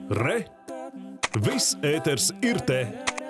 Re! Viss ēters ir te!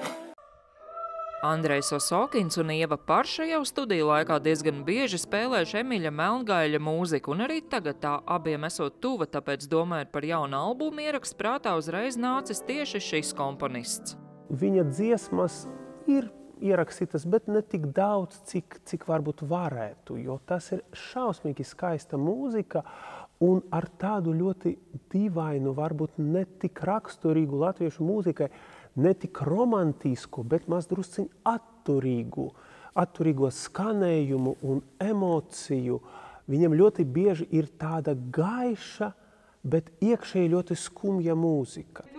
Andrejs Osokins un Ieva Parša jau studiju laikā diezgan bieži spēlējuši Emiļa Melngaļa mūziku, un arī tagad tā abiem esot tuva, tāpēc domājot par jaunu albumu ierakstu, prātā uzreiz nācis tieši šis komponists. Viņa dziesmas ir ierakstītas, bet ne tik daudz, cik varbūt varētu, jo tas ir šausmīgi skaista mūzika un ar tādu ļoti dīvainu, varbūt ne tik raksturīgu latviešu mūzikai, ne tik romantisku, bet maz drusciņ atturīgo skanējumu un emociju. Viņam ļoti bieži ir tāda gaiša, bet iekšēji ļoti skumja mūzika.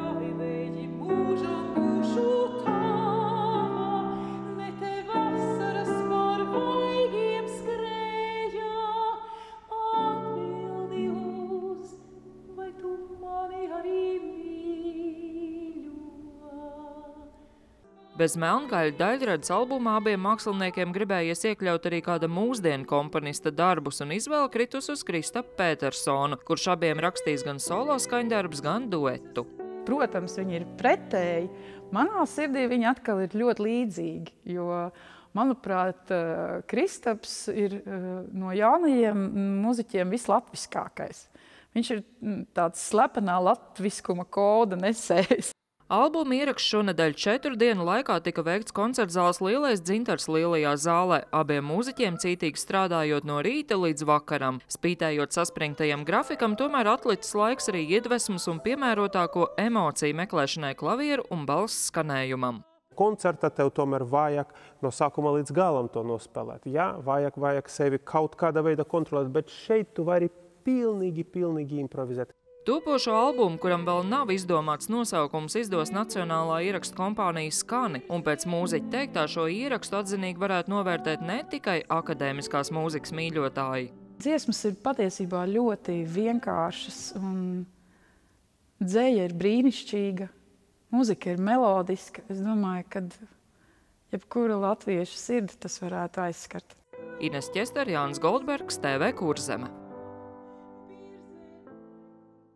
Bez Melngaļa daļradas albumā abiem māksliniekiem gribējies iekļaut arī kāda mūsdienu komponista darbus, un izvēle kritus uz Kristapu Petersonu, kurš abiem rakstīs gan solo skaņdarbus, gan duetu. Protams, viņi ir pretēji. Manā sirdī viņi atkal ir ļoti līdzīgi, jo, manuprāt, Kristaps ir no jaunajiem muziķiem vislatviskākais. Viņš ir tāds slepenā latviskuma koda nesējs. Albuma ieraksts šonedēļ 4 dienu laikā tika veikts koncertzāles Lielais Dzintars Lielajā zālē, abiem mūziķiem cītīgi strādājot no rīta līdz vakaram. Spītējot saspringtajam grafikam, tomēr atlicis laiks arī iedvesmas un piemērotāko emociju meklēšanai klavieru un balss skanējumam. Koncertā tev tomēr vajag no sākuma līdz galam to nospēlēt. Jā, vajag sevi kaut kāda veida kontrolēt, bet šeit tu vari pilnīgi improvizēt. Topošo albumu, kuram vēl nav izdomāts nosaukums, izdos Nacionālā ierakstu kompānija Skani, un pēc mūziķa teiktā šo ierakstu atzinīgi varētu novērtēt ne tikai akadēmiskās mūzikas mīļotāji. Dziesmas ir patiesībā ļoti vienkāršas, un dzeja ir brīnišķīga, mūzika ir melodiska. Es domāju, ka jebkura latvieša sirdi tas varētu aizskart. Ines Ķester, Jānis Goldbergs, TV Kurzeme.